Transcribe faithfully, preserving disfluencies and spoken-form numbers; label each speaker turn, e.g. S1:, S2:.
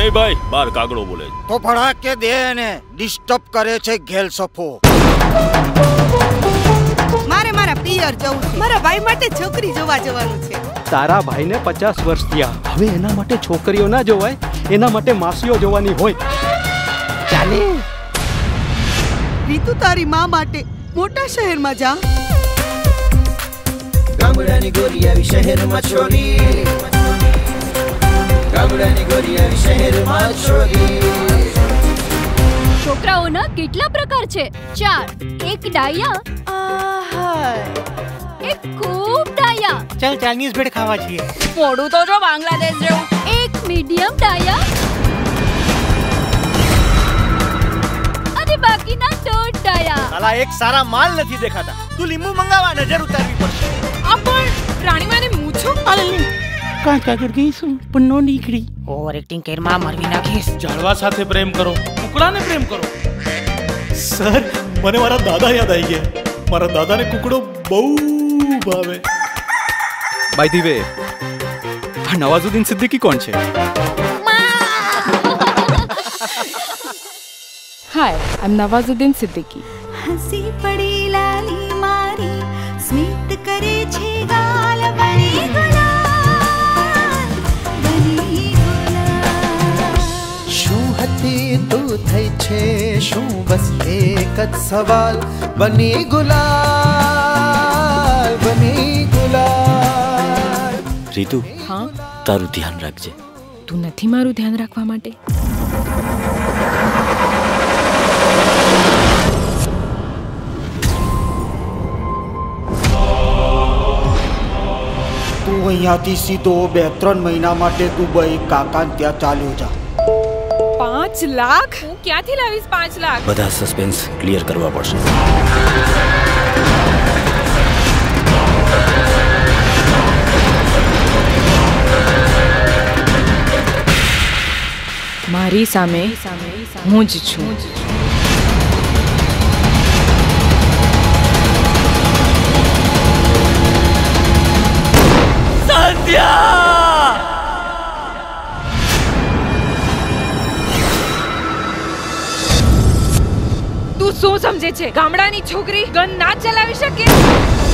S1: નહીં ભાઈ, બાર કાગડો બોલે છે.
S2: તો ભડા કે દે ને, ડિસ્ટર્બ કરે છે ઘેલ સફો.
S3: મારે મારા પિયર જવું છે. મારા ભાઈ માટે છોકરી જોવા જવાનું છે.
S4: તારા ભાઈને પચાસ વર્ષ થયા, હવે એના માટે છોકરીઓ ના જોવાય, એના માટે માસીઓ જોવાની હોય. ચાલે
S3: રીતુ તારી માં માટે મોટા શહેરમાં જા.
S5: ગામડાની ગોરી આવી શહેરમાં છોરી, ગામડાની ગોરી આવી શહેરમાં છોરી.
S6: છોકરાઓના કેટલા પ્રકાર છે? ચાર. એક ડાયા, એક ખૂબ ડાયા.
S7: ચાલ ચાઇનીઝ ભેળ ખાવા છીએ.
S6: મોડું તો જો બાંગ્લાદેશ જેવું. એક મીડિયમ ડાયા અને બાકીના દોઢ ડાયા.
S7: સાલા એક સારા માલ નથી દેખાતા. તું લીંબુ મંગાવા, નજર ઉતારવી પડશે.
S6: આ પણ રાણીમાને મૂછો.
S7: કાં કાગળ ગઈ શું પણ નો નીકળી.
S3: ઓવર એક્ટિંગ કેરમાં મારવી નાખીશ.
S8: ઝાડવા સાથે પ્રેમ કરો, કુકડાને પ્રેમ કરો. સર, મને મારા દાદા યાદ આવી ગયા. મારા દાદાને કુકડો બહુ ભાવે.
S4: બાય ધી વે, આ નવાઝુદ્દીન સિદ્દીકી કોણ છે?
S9: હાય, આઈ એમ નવાઝુદ્દીન સિદ્દીકી.
S10: હસી પડી લાલી મારી, સ્મિત કરે છે ગાલ, બની ગુલાલ, બની ગુલાલ.
S5: શું હતી તું થઈ છે શું, બસ એક જ સવાલ. બની ગુલાલ, બની ગુલાલ.
S1: રીતુ,
S9: હા,
S1: તારું ધ્યાન રાખજે.
S9: તું નથી મારું ધ્યાન રાખવા માટે?
S2: તું અહીંયાથી સીધો બે ત્રણ મહિના માટે દુબઈ કાકા ત્યાં ચાલ્યો જા.
S9: પાંચ લાખ? હું ક્યાંથી લાવીશ પાંચ લાખ?
S1: બધા સસ્પેન્સ ક્લિયર કરવા પડશે.
S9: મારી સામે હું જ છું. તું શું સમજે છે? ગામડાની છોકરી ગન ના ચલાવી શકે?